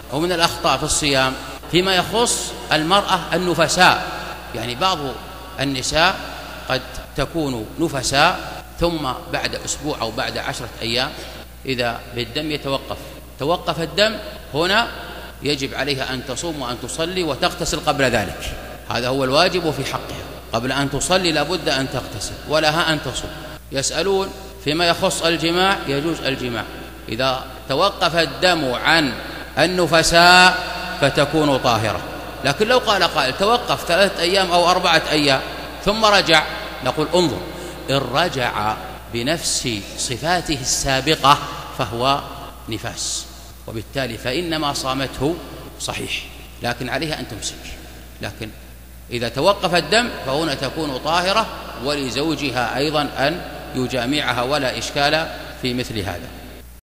أو من الأخطاء في الصيام فيما يخص المرأة النفساء، يعني بعض النساء قد تكون نفساء ثم بعد أسبوع أو بعد 10 أيام إذا بالدم توقف الدم، هنا يجب عليها أن تصوم وأن تصلي وتغتسل قبل ذلك. هذا هو الواجب في حقها، قبل أن تصلي لابد أن تغتسل ولها أن تصوم. يسألون فيما يخص الجماع، يجوز الجماع إذا توقف الدم عن النفساء فتكون طاهرة. لكن لو قال قائل توقف 3 أيام أو 4 أيام ثم رجع، نقول انظر، إن رجع بنفس صفاته السابقة فهو نفاس، وبالتالي فإنما صامته صحيح، لكن عليها أن تمسك. لكن إذا توقف الدم فهنا تكون طاهرة، ولزوجها أيضا أن يجامعها ولا إشكال في مثل هذا.